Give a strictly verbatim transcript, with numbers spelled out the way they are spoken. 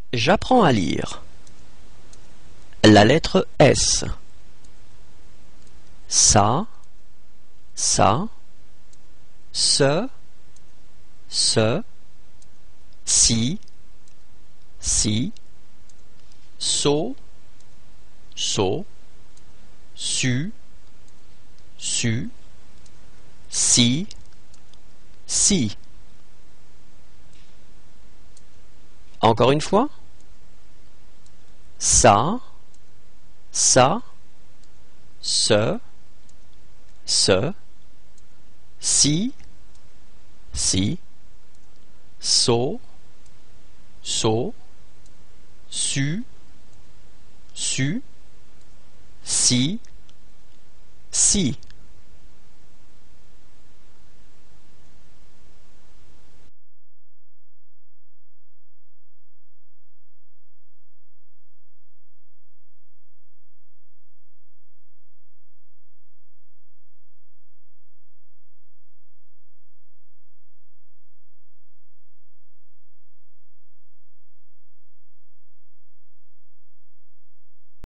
J'apprends à lire. La lettre S. Ça, ça, ce, ce, si, si, so, so, su, su, si, si. Encore une fois. Ça, ça, ce, ce, si, si, so, so, su, su, si, si.